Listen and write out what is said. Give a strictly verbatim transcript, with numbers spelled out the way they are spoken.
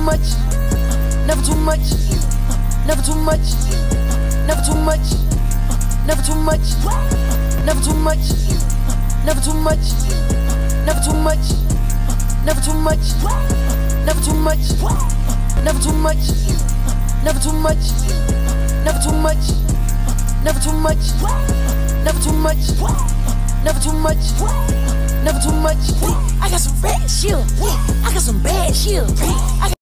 much, never too much, never too much, never too much, never too much, never too much, never too much, never too much, never too much, never too much, never too much, never too much, never too much, never too much, never too much, never too much, never too much. I got some bad shit. I got some bad shit. I got